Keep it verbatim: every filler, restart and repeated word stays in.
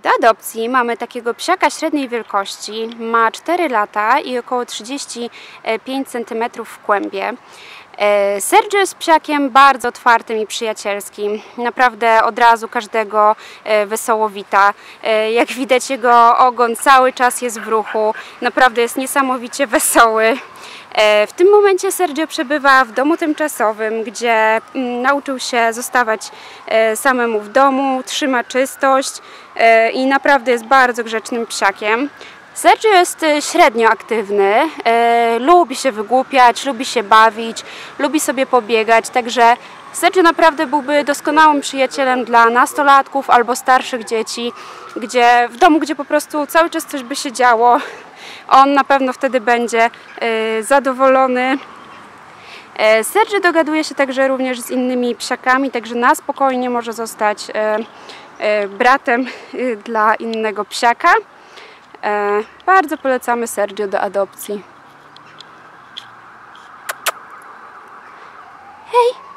Do adopcji mamy takiego psiaka średniej wielkości, ma cztery lata i około trzydzieści pięć centymetrów w kłębie. Sergio jest psiakiem bardzo otwartym i przyjacielskim. Naprawdę od razu każdego wesoło wita. Jak widać, jego ogon cały czas jest w ruchu. Naprawdę jest niesamowicie wesoły. W tym momencie Sergio przebywa w domu tymczasowym, gdzie nauczył się zostawać samemu w domu, trzyma czystość i naprawdę jest bardzo grzecznym psiakiem. Sergio jest średnio aktywny, e, lubi się wygłupiać, lubi się bawić, lubi sobie pobiegać, także Sergio naprawdę byłby doskonałym przyjacielem dla nastolatków albo starszych dzieci, gdzie w domu, gdzie po prostu cały czas coś by się działo, on na pewno wtedy będzie e, zadowolony. E, Sergio dogaduje się także również z innymi psiakami, także na spokojnie może zostać e, e, bratem e, dla innego psiaka. E, bardzo polecamy Sergio do adopcji. Hej!